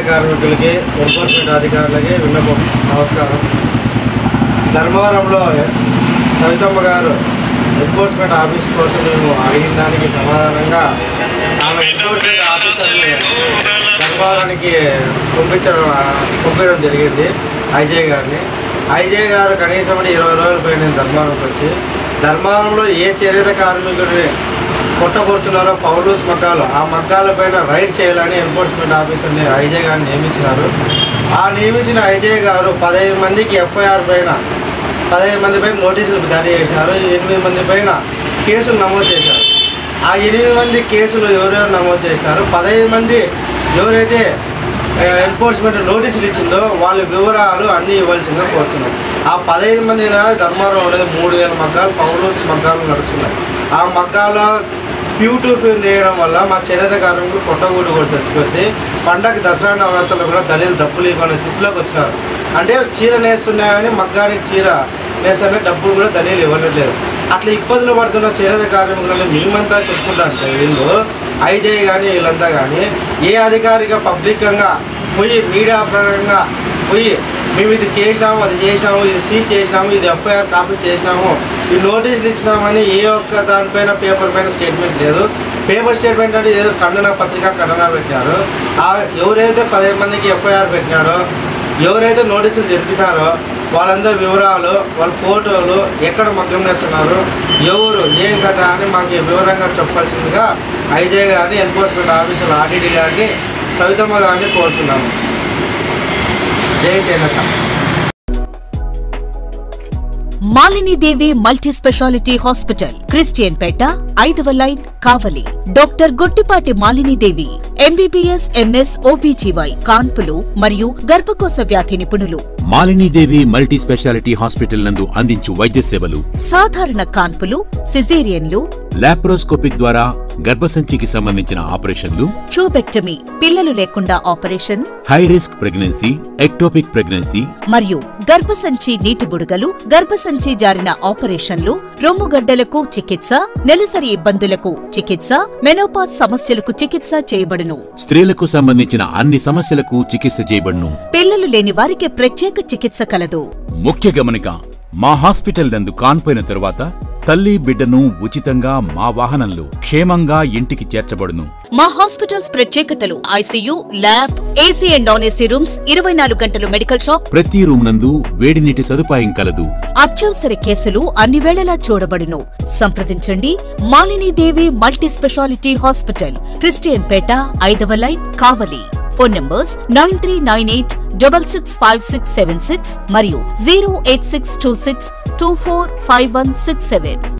కార్మికులకి ఎన్ఫోర్స్మెంట్ అధికారులకి విన్నపం. నమస్కారం. ధర్మవరంలో సవితమ్మ గారు ఎన్ఫోర్స్మెంట్ ఆఫీస్ కోసం మేము అడిగిన దానికి సమాధానంగా ఆమె ఎన్ఫోర్స్మెంట్ ఆఫీసర్ని ధర్మవరానికి పంపించడం జరిగింది. ఐజే గారిని. ఐజే గారు కనీసం 20 రోజుల పైన ధర్మవరంకి వచ్చి ధర్మవరంలో ఏ చేనేత కార్మికుడిని కొట్టగొడుతున్నారో పౌలూస్ మగ్గాలు, ఆ మగ్గాల పైన రైడ్ చేయాలని ఎన్ఫోర్స్మెంట్ ఆఫీసర్ని ఐజే గారిని నియమించినారు. ఆ నియమించిన ఐజే గారు 15 మందికి ఎఫ్ఐఆర్ పైన 15 మంది పైన నోటీసులు జారీ చేశారు. 8 మంది పైన కేసులు నమోదు చేశారు. ఆ 8 మంది కేసులు ఎవరెవరు నమోదు చేసినారు, 15 మంది ఎవరైతే ఎన్ఫోర్స్మెంట్ నోటీసులు ఇచ్చిందో వాళ్ళ వివరాలు అన్నీ ఇవ్వాల్సిందిగా కోరుతున్నాం. ఆ 15 మంది ధర్మవరం అనేది 3000 మగ్గాలు పౌలూస్ మగ్గాలు నడుస్తున్నాయి. ఆ మగ్గాలో ప్యూటూఫీ వేయడం వల్ల మా చేనేత కార్మికులు కొట్టగూడు కూడా చచ్చిపోతే పండగ దసరా నవరాత్రులు కూడా ధనిలు డబ్బులు ఇవ్వని స్థితిలోకి వచ్చినారు. అంటే చీర నేస్తున్నాయని మగ్గానికి చీర నేసనే డబ్బులు కూడా ధనిలు ఇవ్వట్లేదు. అట్లా ఇబ్బందులు పడుతున్న చేనేత కార్మికులను మేమంతా చెప్పుకుంటాం. వీళ్ళు ఐజే కానీ వీళ్ళంతా కానీ ఏ అధికారిగా పబ్లిక్గా పోయి మీడియా పరంగా పోయి మేము ఇది చేసినాము, అది చేసినాము, ఇది సీజ్ చేసినాము, ఇది ఎఫ్ఐఆర్ కాపీ చేసినాము, ఈ నోటీసులు ఇచ్చినామని ఏ ఒక్క దానిపైన పేపర్ పైన స్టేట్మెంట్ లేదు. పేపర్ స్టేట్మెంట్ అంటే ఏదో ఖండన పెట్టినారు. ఎవరైతే 15 మందికి ఎఫ్ఐఆర్ పెట్టినారో, ఎవరైతే నోటీసులు జరిపినారో వాళ్ళందరూ వివరాలు, వాళ్ళ ఫోటోలు, ఎక్కడ మగ్గం వేస్తున్నారు, ఎవరు ఏం కదా అని మాకు వివరంగా చెప్పాల్సిందిగా ఐజే గారిని, ఎన్ఫోర్స్మెంట్ ఆఫీసర్ ఆర్డీడీ గారిని, సవితమ్మ గారిని కోరుతున్నాము. జై చేనేత. Malini Devi multi speciality hospital, Christian Peta, 5వ line, Kavali. Doctor Guttipati Malini Devi, MBBS, MS, OBGY, కాన్పులు మరియు గర్భకోశ వ్యాధి నిపుణులు. మాలినీదేవి మల్టీ స్పెషాలిటీ హాస్పిటల్ నందు అందించు వైద్య సేవలు: సాధారణ కాన్పులు, సిజేరియన్లు, లాప్రోస్కోపిక్ ద్వారా గర్భసంచికి సంబంధించిన ఆపరేషన్లు, ట్యూబెక్టమీ, పిల్లలు లేకుండా operation, high risk pregnancy, ectopic pregnancy మరియు గర్భసంచి నీటి బుడగలు, గర్భసంచి జారిన ఆపరేషన్లు, రొమ్ముగడ్డలకు చికిత్స, నెలసరి ఇబ్బందులకు చికిత్స, మెనోపాజ్ సమస్యలకు చికిత్స చేయబడును. స్త్రీలకు సంబంధించిన అన్ని సమస్యలకు చికిత్స చేయబడును. పిల్లలు లేని వారికి ప్రత్యేక చికిత్స కలదు. ముఖ్య గమనిక: మా హాస్పిటల్ నందు కాన్పోయిన తరువాత తల్లి బిడ్డను ఉచితంగా మా వాహనంలో క్షేమంగా ఇంటికి చేర్చబడును. మా హాస్పిటల్స్ ప్రత్యేకతలు: ICU, lab, AC and non AC rooms, 24 గంటలు మెడికల్ షాప్, ప్రతి రూమ్ నందు వేడి నీటి సదుపాయం కలదు. అత్యవసర కేసులు అన్ని వేళలా చూడబడును. సంప్రదించండి. Malini Devi multi speciality hospital, Christian Peta, 5వ లైన్, కావలి. ఫోన్ నంబర్స్ 9398665676 మరియు 08626245167.